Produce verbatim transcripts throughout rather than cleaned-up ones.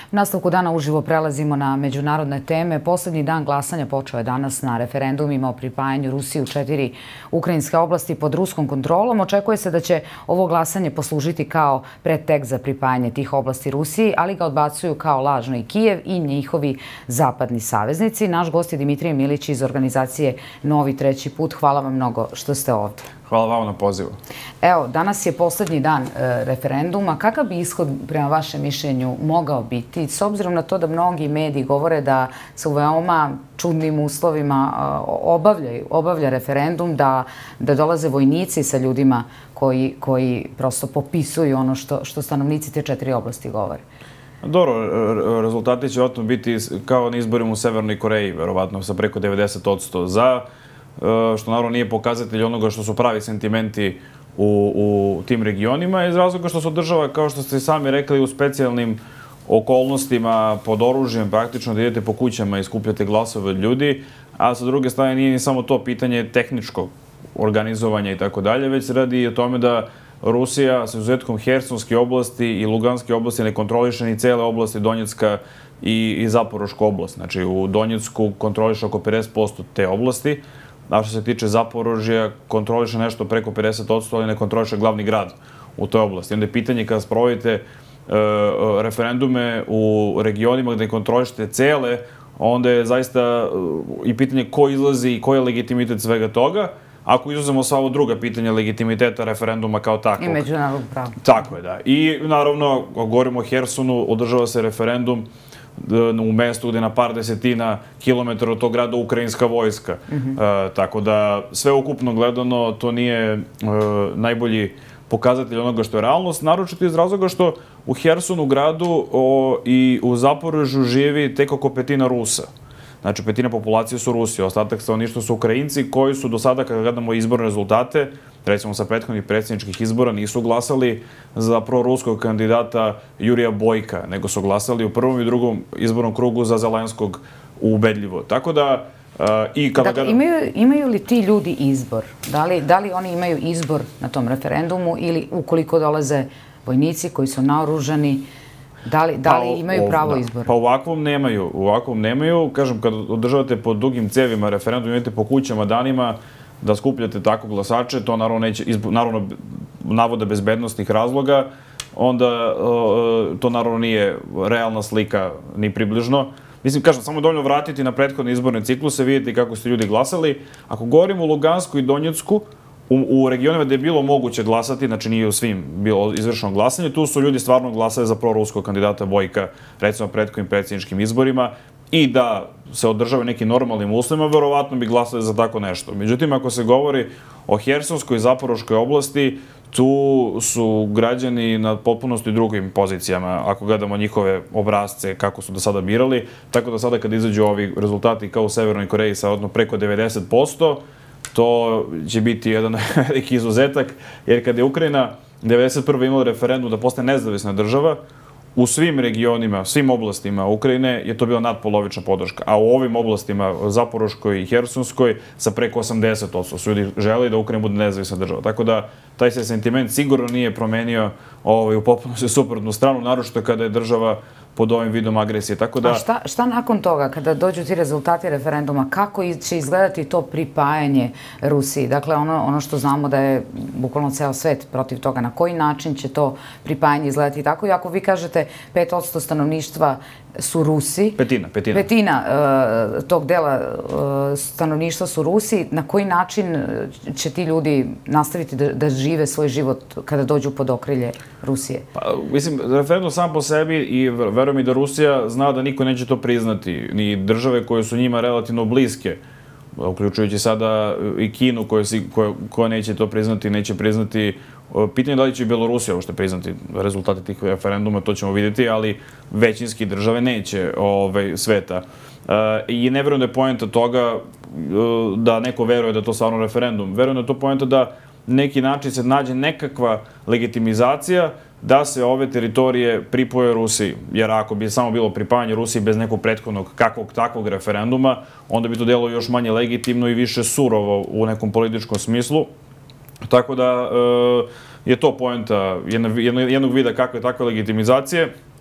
U nastavku dana uživo prelazimo na međunarodne teme. Poslednji dan glasanja počeo je danas na referendumima o pripajanju Rusiji u četiri ukrajinske oblasti pod ruskom kontrolom. Očekuje se da će ovo glasanje poslužiti kao predtekst za pripajanje tih oblasti Rusiji, ali ga odbacuju kao lažno i Kijev i njihovi zapadni saveznici. Naš gost je Dimitrije Milić iz organizacije Novi treći put. Hvala vam mnogo što ste ovde. Hvala vam na pozivu. Evo, danas je poslednji dan referenduma. Kakav bi ishod, prema vašem mišljenju, mogao biti? S obzirom na to da mnogi mediji govore da se u veoma čudnim uslovima obavlja referendum, da dolaze vojnici sa ljudima koji prosto popisuju ono što stanovnici te četiri oblasti govore. Dobro, rezultati će otno biti kao na izborima u Severnoj Koreji, verovatno sa preko devedeset posto za, što naravno nije pokazatelj onoga što su pravi sentimenti u tim regionima, iz razloga što se održava, kao što ste sami rekli, u specijalnim okolnostima, pod oružjem, praktično da idete po kućama i skupljate glasove od ljudi, a sa druge strane nije ni samo to pitanje tehničkog organizovanja i tako dalje, već se radi i o tome da Rusija sa izuzetkom Hersonske oblasti i Luganske oblasti ne kontroliše ni cele oblasti Donjecka i Zaporoška oblast. Znači, u Donjecku kontroliše oko pedeset posto te oblasti, a što se tiče Zaporožja, kontroliše nešto preko pedeset posto, ali ne kontroliše glavni grad u toj oblasti. Onda je pitanje kada sprovodite referendume u regionima gde kontrolišete cele, onda je zaista i pitanje ko izlazi i koji je legitimitet svega toga. Ako izuzemo sva ovo druga pitanja legitimiteta referenduma kao takvog. I međunarodnog prava. Tako je, da. I naravno, ako govorimo o Hersonu, održava se referendum u mestu gde na par desetina kilometara od tog grada ukrajinska vojska. Tako da, sve ukupno gledano, to nije najbolji pokazatelj onoga što je realnost, naročito iz razloga što u Hersonu gradu i u Zaporožju živi tek oko petina Rusa. Znači, petina populacije su Rusi, ostatak stanovništva su Ukrajinci koji su do sada, kada gledamo izborne rezultate, recimo sa prethodnih predsjedničkih izbora, nisu glasali za proruskog kandidata Jurija Bojka, nego su glasali u prvom i drugom izbornom krugu za Zelenskog ubedljivo. Tako da, i kada... Dakle, imaju li ti ljudi izbor? Da li oni imaju izbor na tom referendumu ili ukoliko dolaze vojnici koji su naoružani, da li imaju pravo izbora? Pa ovakvom nemaju. Ovakvom nemaju. Kažem, kad održavate po dugim cevima referendum, imate po kućama danima da skupljate tako glasače, to naravno neće, naravno navode bezbednostnih razloga, onda to naravno nije realna slika ni približno. Mislim, kažem, samo dovoljno vratiti na prethodne izborne cikluse, vidite kako ste ljudi glasali. Ako govorimo o Lugansku i Donjecku, u regionima gde je bilo moguće glasati, znači nije u svim bilo izvršeno glasanje, tu su ljudi stvarno glasali za proruskog kandidata Bojka, recimo prethodnim predsjedničkim izborima, i da se održava nekim normalnim uslovima, verovatno bi glasali za tako nešto. Međutim, ako se govori o Hersonskoj i Zaporoškoj oblasti, tu su građani na potpunosti drugim pozicijama, ako gledamo njihove obrazce, kako su do sada birali, tako da sada kad izađu ovi rezultati kao u Severnoj Koreji sa odno preko devedeset posto, to će biti jedan veliki izuzetak, jer kada je Ukrajina devedeset prve imala referendum da postane nezavisna država, u svim regionima, svim oblastima Ukrajine je to bila nadpolovična podrška, a u ovim oblastima, Zaporoškoj i Hersonskoj, sa preko osamdeset posto su ljudi želeli da Ukrajina bude nezavisna država. Tako da, taj se sentiment sigurno nije promenio u potpunosti suprotnu stranu, naročito kada je država pod ovim vidom agresije. A šta nakon toga, kada dođu ti rezultati referenduma, kako će izgledati to pripajanje Rusiji? Dakle, ono što znamo da je bukvalno ceo svet protiv toga, na koji način će to pripajanje izgledati tako? I ako vi kažete pet posto stanovništva su Rusi, petina, petina. Petina tog dela stanovništva su Rusi, na koji način će ti ljudi nastaviti da žive svoj život kada dođu pod okrilje Rusije? Mislim, referendum sam po sebi i verujem i da Rusija zna da niko neće to priznati, ni države koje su njima relativno bliske, uključujući sada i Kinu koja neće to priznati, neće priznati. Pitanje je da li će i Belorusija uopšte priznati rezultate tih referenduma, to ćemo vidjeti, ali većinski države neće sveta. I ne verujem da je poenta toga da neko veruje da je to stvarno referendum. Verujem da je to poenta da neki način se nađe nekakva legitimizacija da se ove teritorije pripoje Rusiji. Jer ako bi samo bilo pripajanje Rusiji bez nekog prethodnog kakvog takvog referenduma, onda bi to delo još manje legitimno i više surovo u nekom političkom smislu. Tako da je to poenta jednog vida kakve takve legitimizacije.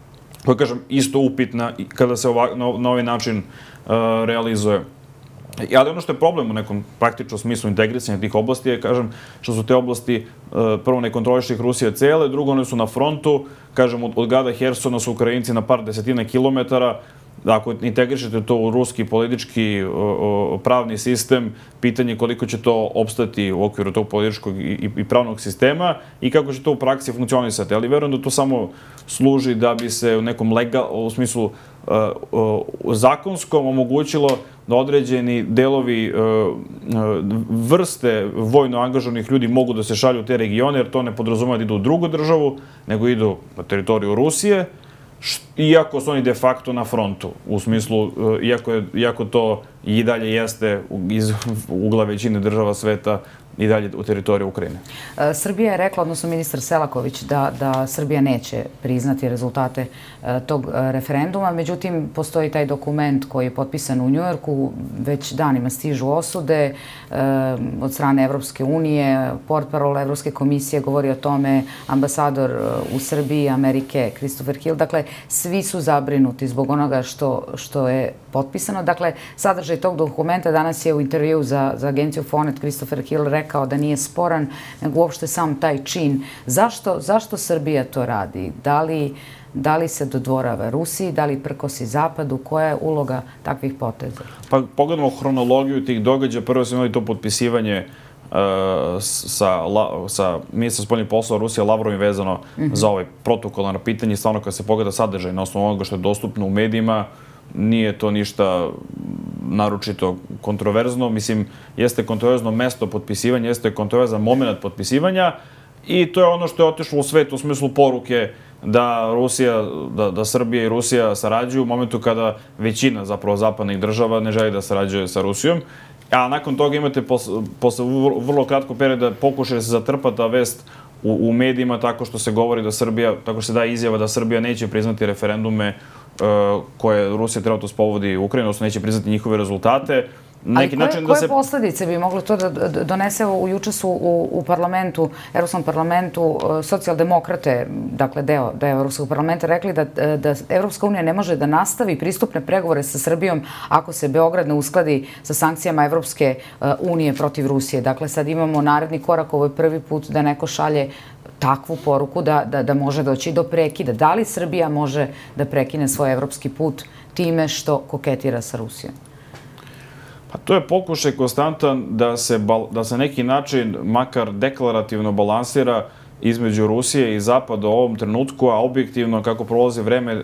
koja, kažem, isto upitna kada se na ovaj način realizuje. Ali ono što je problem u nekom praktičnom smislu integrisanja tih oblasti je, kažem, što su te oblasti, prvo ne kontroliše ih Rusija cele, drugo one su na frontu, kažem, od Gada Hersona su Ukrajinci na par desetina kilometara. Ako integrišete to u ruski politički pravni sistem, pitanje koliko će to opstati u okviru tog političkog i pravnog sistema i kako će to u praksi funkcionisati. Ali verujem da to samo služi da bi se u nekom u smislu zakonskom omogućilo da određeni delovi vrste vojno angažovanih ljudi mogu da se šalju u te regione, jer to ne podrazumeva da idu u drugu državu, nego idu na teritoriju Rusije, iako su oni de facto na frontu, u smislu, iako to i dalje jeste iz ugla većine država sveta i dalje u teritoriju Ukrajine. Srbija je rekla, odnosno ministar Selaković, da Srbija neće priznati rezultate tog referenduma. Međutim, postoji taj dokument koji je potpisan u Njujorku, već danima stižu osude od strane Evropske unije, portparol Evropske komisije govori o tome, ambasador u Srbiji, Amerike, Christopher Hill. Dakle, svi su zabrinuti zbog onoga što je potpisano. Dakle, sadržaj tog dokumenta danas je u intervju za agenciju Fonet Christopher Hill rekao da nije sporan, nego uopšte sam taj čin. Zašto Srbija to radi? Da li se dodvorava Rusiji, da li prkosi Zapadu? Koja je uloga takvih poteza? Pa pogledamo hronologiju tih događaja. Prvo smo imali to potpisivanje sa ministra spoljnih poslova Rusije Lavrovim vezano za ovaj protokolarno pitanje. Stvarno kada se pogleda sadržaj na osnovu onoga što je dostupno u medijima, nije to ništa naročito kontroverzno. Mislim, jeste kontroverzno mesto potpisivanja, jeste kontroverzan moment potpisivanja i to je ono što je otišlo u svet u smislu poruke da Rusija, da Srbija i Rusija sarađuju u momentu kada većina zapravo zapadnih država ne želi da sarađuje sa Rusijom. A nakon toga imate posle vrlo kratkog perioda pokušaj da se zatrpa ta vest u medijima tako što se govori da Srbija, tako što se daje izjava da Srbija neće priznati referendume koje Rusija trenutno spovodi u Ukrajinu, odnosno neće priznati njihove rezultate. Ali koje posledice bi moglo to da donese? Juče su u parlamentu, Evropskom parlamentu, socijaldemokrate, dakle deo Evropskog parlamenta, rekli da Evropska unija ne može da nastavi pristupne pregovore sa Srbijom ako se Beograd ne uskladi sa sankcijama Evropske unije protiv Rusije. Dakle, sad imamo naredni korak, ovo je prvi put da neko šalje takvu poruku da može doći do prekida. Da li Srbija može da prekine svoj evropski put time što koketira sa Rusijom? Pa to je pokušaj konstantan da se neki način makar deklarativno balansira između Rusije i Zapada u ovom trenutku, a objektivno kako prolazi vreme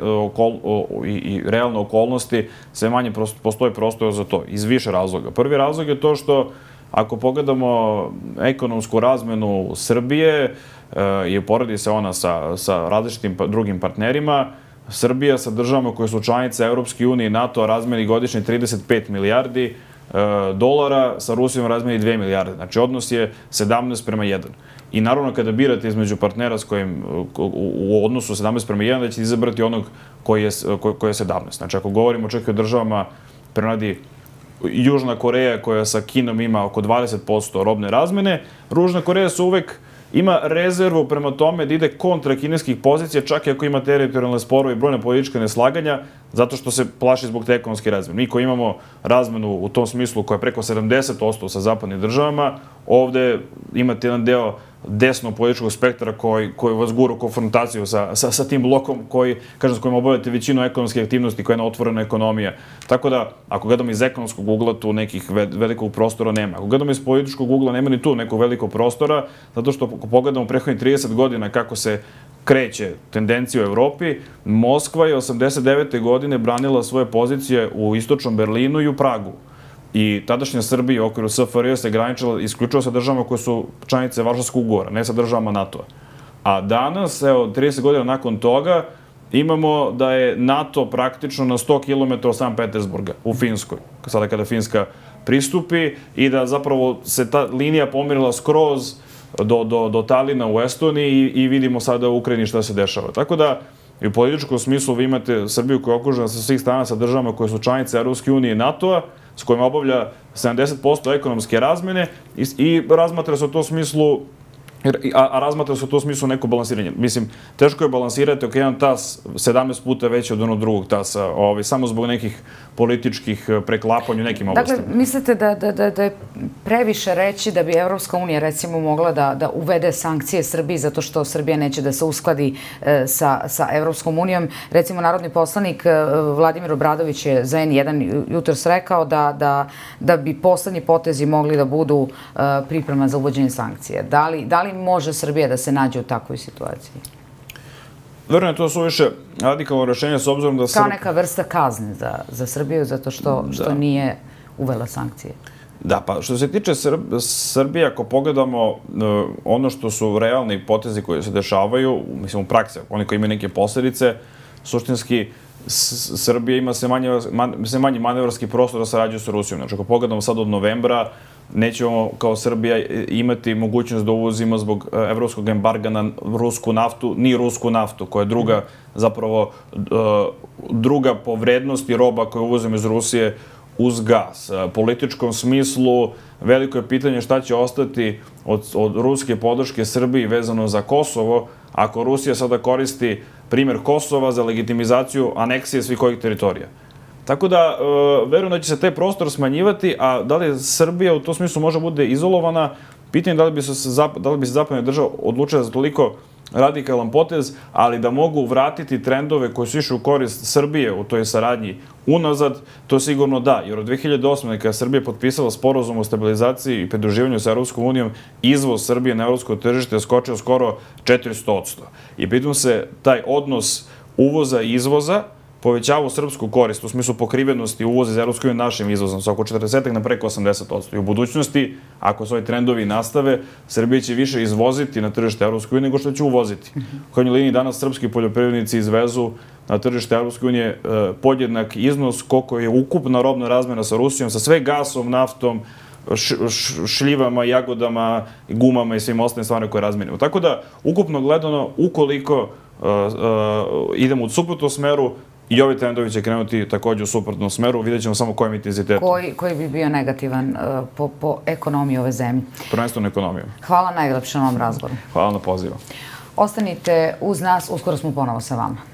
i realne okolnosti, sve manje postoji prostor za to, iz više razloga. Prvi razlog je to što ako pogledamo ekonomsku razmenu Srbije i uporedi se ona sa različitim drugim partnerima, Srbija sa državama koje su članice Evropske unije i NATO razmeni godišnje trideset pet milijardi dolara, sa Rusijom razmeni dve milijarde. Znači, odnos je sedamnaest prema jedan. I naravno, kada birate između partnera s kojim u odnosu sedamnaest prema jedan, da ćete izabrati onog koji je sedamnaest. Znači, ako govorimo čak i o državama, prenadi Južna Koreja koja sa Kinom ima oko dvadeset posto robne razmene, Južna Koreja su uvek ima rezervu prema tome da ide kontra kineskih pozicija, čak i ako ima teritorijalne sporove i brojne političke neslaganja, zato što se plaši zbog te ekonomske razmene. Mi koji imamo razmenu u tom smislu koja je preko sedamdeset posto sa zapadnim državama, ovde imate jedan deo desnog političkog spektra koji vas gura u konfrontaciju sa tim blokom s kojim obavljate većinu ekonomske aktivnosti koja je na otvorena ekonomija. Tako da, ako gledamo iz ekonomskog ugla, tu nekih velikog prostora nema. Ako gledamo iz političkog ugla, nema ni tu nekog velikog prostora, zato što ako pogledamo prethodnih trideset godina kako se kreće tendencija u Evropi, Moskva je osamdeset devete godine branila svoje pozicije u istočnom Berlinu i u Pragu. I tadašnja Srbija u okviru S F R J se graničila isključivo sa državama koje su članice Varšavskog ugovora, ne sa državama NATO-a. A danas, evo, trideset godina nakon toga, imamo da je NATO praktično na sto kilometara od Sankt Petersburga u Finskoj, sada kada Finska pristupi, i da zapravo se ta linija pomirila skroz do Talina u Estoniji i vidimo sada u Ukrajini šta se dešava. Tako da, i u političkom smislu vi imate Srbiju koja je okružena sa svih strana sa državama koje su članice Evropske unije i NATO-a, s kojima obavlja sedamdeset posto ekonomske razmene i razmatra se u tom smislu A, a razmatra se u tom smislu neko balansiranje. Mislim, teško je balansirati, ok, jedan tas sedamnaest puta veći od onog drugog tasa, ovaj, samo zbog nekih političkih preklapanja u nekim oblastima. Dakle, mislite da, da, da, da je previše reći da bi Evropska unija recimo mogla da, da uvede sankcije Srbiji zato što Srbija neće da se uskladi e, sa, sa Evropskom unijom? Recimo, narodni poslanik e, Vladimir Obradović je za en jedan jutros rekao da, da, da bi poslednji potezi mogli da budu e, priprema za uvođenje sankcije. Da li, da li može Srbija da se nađe u takvoj situaciji? Verujem, to su više radikalno rešenje s obzirom da... Kao neka vrsta kazne za, za Srbiju zato što, što nije uvela sankcije. Da, pa što se tiče Srbije, ako pogledamo ono što su realni potezi koji se dešavaju, mislim u praksi, oni koji imaju neke posljedice, suštinski Srbija ima sve manje, sve manje manevarski prostor da sarađuje sa Rusijom. Znači, ako pogledamo sad od novembra, nećemo kao Srbija imati mogućnost da uvozimo zbog evropskog embarga na rusku naftu, ni rusku naftu, koja je druga, zapravo, druga po vrednosti roba koju uvozimo iz Rusije uz gas. U političkom smislu veliko je pitanje šta će ostati od, od ruske podrške Srbiji vezano za Kosovo, ako Rusija sada koristi primjer Kosova za legitimizaciju aneksije svih ovih teritorija. Tako da, verujem da će se taj prostor smanjivati, a da li Srbija u tom smislu može bude izolovana, pitanje da li bi se, da li bi se zapadna država odlučila za toliko radikalan potez, ali da mogu vratiti trendove koji su išli u korist Srbije u toj saradnji unazad, to sigurno da. Jer od dve hiljade osme. kada je Srbija potpisala sporazum o stabilizaciji i pridruživanju sa Evropskom unijom, izvoz Srbije na evropsko tržište je skočio skoro četiristo posto. I pritom se taj odnos uvoza i izvoza povećava u srpsku korist, u smislu pokrivenosti uvoza iz Evropske unije našim izvozom, sa oko četrdeset na preko osamdeset posto. I u budućnosti, ako se ovi trendovi nastave, Srbija će više izvoziti na tržište Evropske unije nego što će uvoziti. U krajnjoj liniji danas srpski poljoprivrednici izvezu na tržište Evropske unije podjednak iznos koliko je ukupna robna razmena sa Rusijom, sa sve gasom, naftom, šljivama, jagodama, gumama i svim ostalim stvarima koje razmenimo. Tako da, ukupno gledano, ukoliko idemo u suprotnom smeru, i ovi trendovi će krenuti također u suprotnom smeru, vidjet ćemo samo kojim intenzitetom. Koji, koji bi bio negativan uh, po, po ekonomiji ove zemlje? Prvenstveno ekonomiju. Hvala najlepše na ovom razgovoru. Hvala na pozivu. Ostanite uz nas, uskoro smo ponovo sa vama.